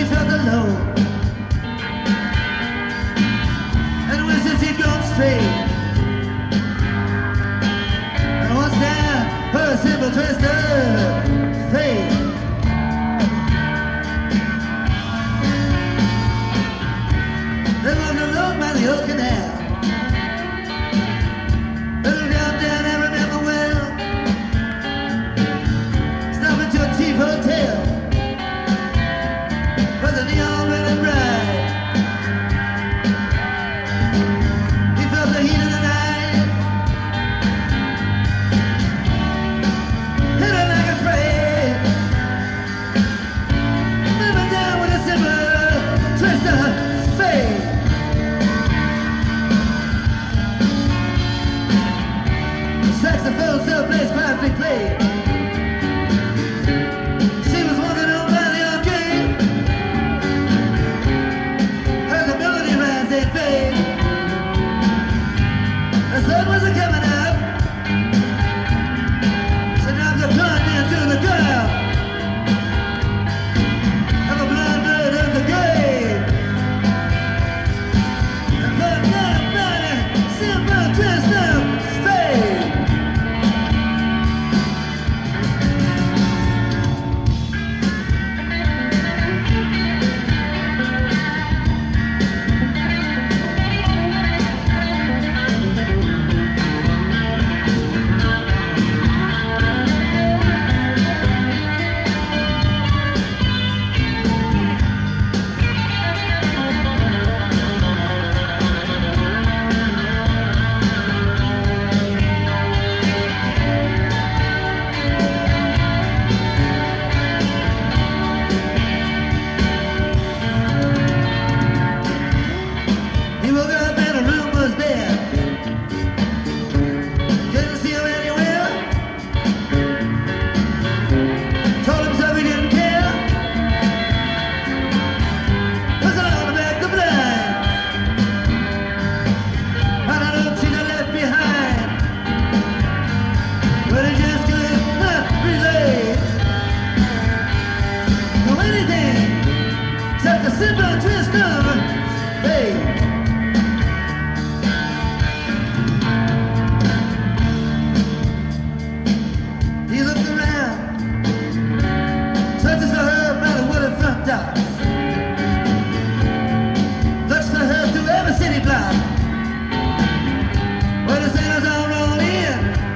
she felt alone, and wishes he'd gone straight. And once down her simple twisted fate. They walked alone by the old canal. They looked out down and remember well. Stopped into a cheap hotel with the neon red bright. He felt the heat of the night, hit her like a freight, moving down with a simple twist of fate. Saxophone self-placed pipe they played. She was walking on by the arcade. Heard the melody rise and fade. The sun wasn't coming up. She dropped the gun into the ground of a blind bird of the grave. And blood, simple twist of fate. He woke up and the room was bare. Couldn't see him anywhere. Told himself he didn't care. Was on the back of blind. And I don't see the left behind. But he just could not relate to anything except the simple twist of fate. He looked around, searches for her by the wooden front dock. Looks for her through every city block, where the sailors all roll in.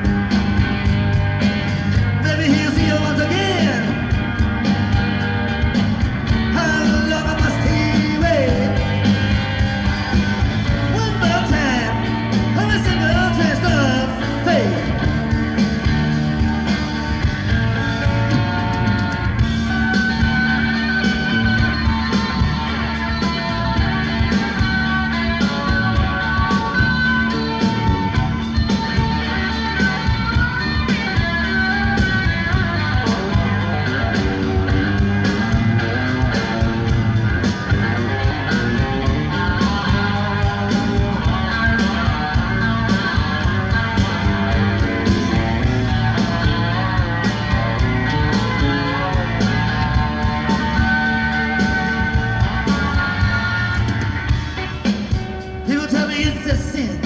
Maybe he'll see her once again. How long must he wait? One more time, for a simple twist of fate. People tell me it's a sin